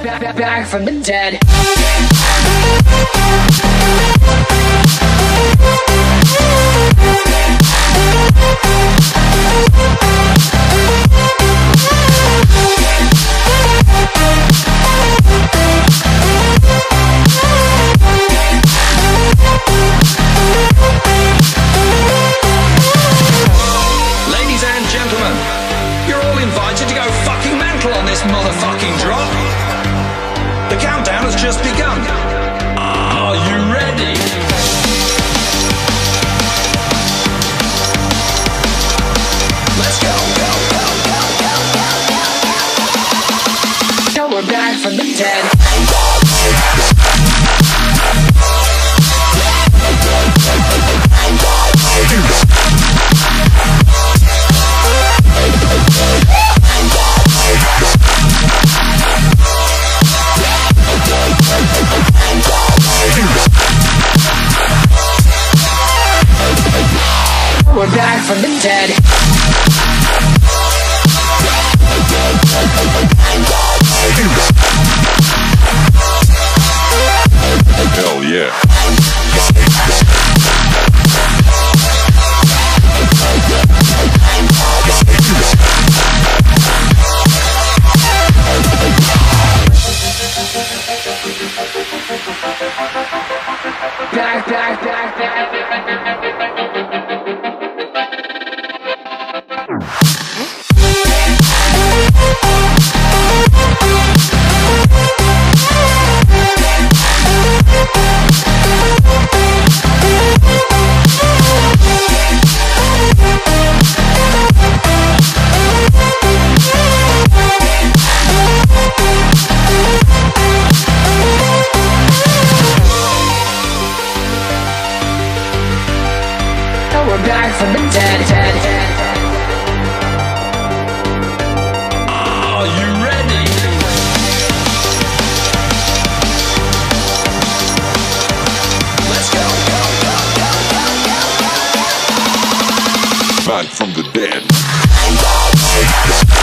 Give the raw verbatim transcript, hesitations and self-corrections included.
back, back, back from the dead. Ladies and gentlemen, you're all invited to go fucking mental on this motherfucking drop. The countdown has just begun. Are you ready? Let's go, go, go, go, go, go, go. Now we're back from the dead. We're back from the dead. Hell yeah. Back, back, back, back. We're back from the dead, dead, dead. Are you ready? Let's go, go, go, go, go, go, go. Back from the dead.